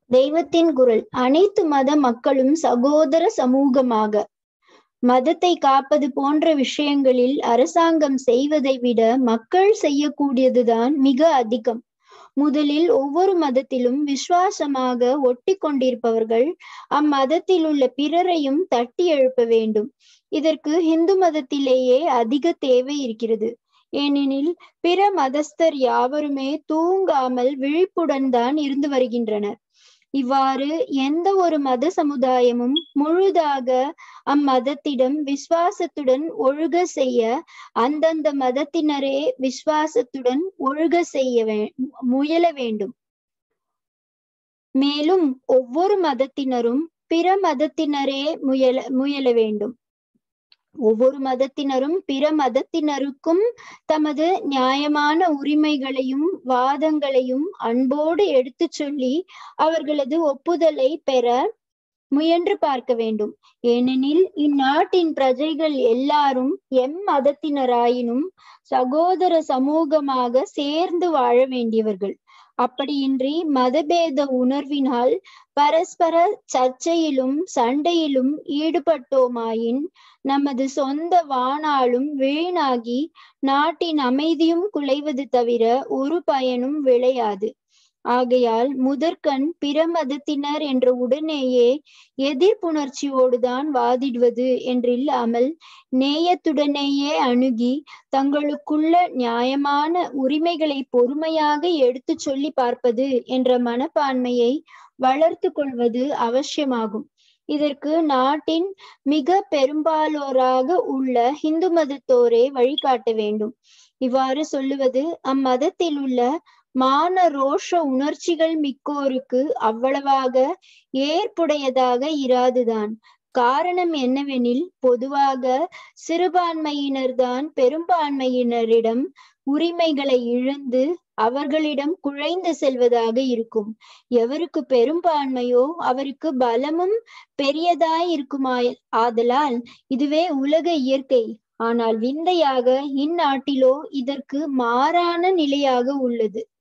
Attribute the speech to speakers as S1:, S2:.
S1: தெய்வத்தின் குரல். அனைத்து மத மக்களும் சகோதர சமூகமாக. மதத்தை காப்பது போன்ற விஷயங்களில் அரசாங்கம் செய்வதை விட மக்கள் செய்யக்கூடியதுதான் மிக அதிகம். முதலில் ஒவ்வொரு மதத்திலும் விசுவாசமாக ஒட்டி கொண்டிருப்பவர்கள் அம்மதத்தில் உள்ள பிறரையும் தட்டி எழுப்ப வேண்டும். இதற்கு இந்து மதத்திலேயே அதிக தேவை இருக்கிறது. ஏனெனில் பிற மதஸ்தர் யாவருமே தூங்காமல் விழிப்புடன் தான் இருந்து வருகின்றனர். இவ்வாறு எந்த ஒரு மத சமுதாயமும் முழுதாக அம்மதத்திடம் விசுவாசத்துடன் ஒழுக செய்ய அந்தந்த மதத்தினரே விசுவாசத்துடன் ஒழுக செய்ய முயல வேண்டும். மேலும் ஒவ்வொரு மதத்தினரும் பிற மதத்தினரே முயல வேண்டும். ஒவ்வொரு மதத்தினரும் பிற மதத்தினருக்கும் தமது நியாயமான உரிமைகளையும் வாதங்களையும் அன்போடு எடுத்து சொல்லி அவர்களது ஒப்புதலை பெற முயன்று பார்க்க வேண்டும். ஏனெனில் இந்நாட்டின் பிரஜைகள் எல்லாரும் மதத்தினராயினும் சகோதர சமூகமாக சேர்ந்து வாழ வேண்டியவர்கள். அப்படியின்றி மதபேத உணர்வினால் பரஸ்பர சர்ச்சையிலும் சண்டையிலும் ஈடுபட்டோமாயின் நமது சொந்த வாணாலும் வீணாகி நாட்டின் அமைதியும் குலைவது தவிர ஒரு பயனும் விளையாது. ஆகையால் முதற்கண் பிற மதத்தினர் என்ற உடனேயே எதிர்ப்புணர்ச்சியோடுதான் வாதிடுவது என்றில்லாமல் நேயத்துடனேயே அணுகி தங்களுக்குள்ள நியாயமான உரிமைகளை பொறுமையாக எடுத்து சொல்லி பார்ப்பது என்ற மனப்பான்மையை வளர்த்து கொள்வது அவசியமாகும். இதற்கு நாட்டின் மிக பெரும்பாலோராக உள்ள இந்து மதத்தோரே வழிகாட்ட வேண்டும். இவ்வாறு சொல்லுவது அம்மதத்தில் உள்ள மான ரோஷ உணர்ச்சிகள் மிக்கோருக்கு அவ்வளவாக ஏற்புடையதாக இராதுதான். காரணம் என்னவெனில் பொதுவாக சிறுபான்மையினர்தான் பெரும்பான்மையினரிடம் உரிமைகளை இழந்து அவர்களிடம் குழைந்து செல்வதாக இருக்கும். எவருக்கு பெரும்பான்மையோ அவருக்கு பலமும் பெரியதாய் இருக்குமாய். ஆதலால் இதுவே உலக இயற்கை. ஆனால் விந்தையாக இந்நாட்டிலோ இதற்கு மாறான நிலையாக உள்ளது.